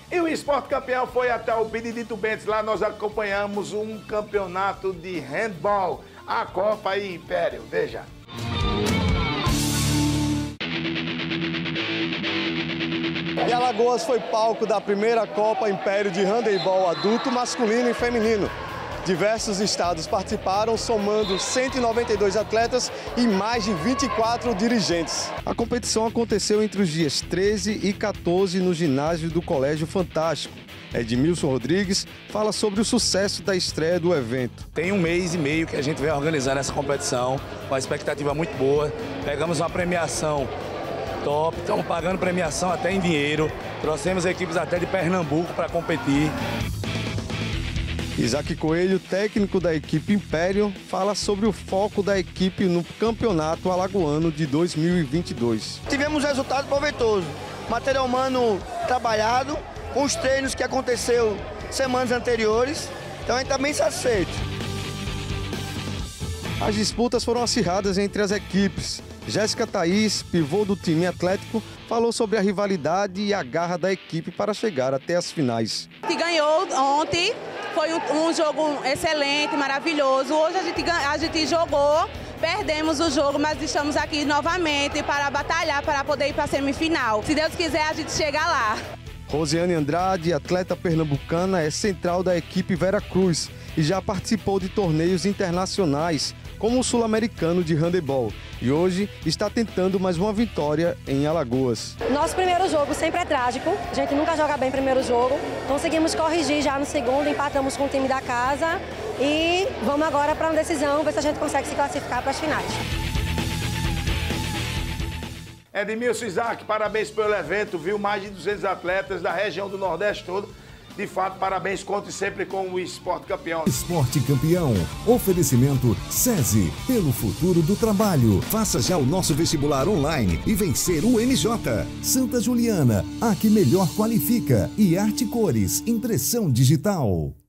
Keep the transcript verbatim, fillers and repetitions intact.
E o Esporte Campeão foi até o Benedito Bentes. Lá nós acompanhamos um campeonato de handball. A Copa aí, Império. Veja. E Alagoas foi palco da primeira Copa Império de Handebol adulto, masculino e feminino. Diversos estados participaram, somando cento e noventa e dois atletas e mais de vinte e quatro dirigentes. A competição aconteceu entre os dias treze e quatorze no ginásio do Colégio Fantástico. Edmilson Rodrigues fala sobre o sucesso da estreia do evento. Tem um mês e meio que a gente vem organizando essa competição, com uma expectativa muito boa. Pegamos uma premiação top, estamos pagando premiação até em dinheiro. Trouxemos equipes até de Pernambuco para competir. Isaac Coelho, técnico da equipe Império, fala sobre o foco da equipe no Campeonato Alagoano de dois mil e vinte e dois. Tivemos resultado proveitoso, material humano trabalhado, com os treinos que aconteceu semanas anteriores, então a gente está bem satisfeito. As disputas foram acirradas entre as equipes. Jéssica Thaís, pivô do time atlético, falou sobre a rivalidade e a garra da equipe para chegar até as finais. A gente ganhou ontem, foi um, um jogo excelente, maravilhoso. Hoje a gente, a gente jogou, perdemos o jogo, mas estamos aqui novamente para batalhar para poder ir para a semifinal. Se Deus quiser, a gente chega lá. Rosiane Andrade, atleta pernambucana, é central da equipe Vera Cruz e já participou de torneios internacionais, como o Sul-Americano de Handebol, e hoje está tentando mais uma vitória em Alagoas. Nosso primeiro jogo sempre é trágico, a gente nunca joga bem primeiro jogo, conseguimos corrigir já no segundo, empatamos com o time da casa e vamos agora para uma decisão, ver se a gente consegue se classificar para as finais. Edmilson, Isaac, parabéns pelo evento, viu? Mais de duzentos atletas da região do Nordeste todo. De fato, parabéns, conte sempre com o Esporte Campeão. Esporte Campeão, oferecimento SESI, pelo futuro do trabalho. Faça já o nosso vestibular online e vencer o M J. Santa Juliana, a que melhor qualifica. E Arte Cores, impressão digital.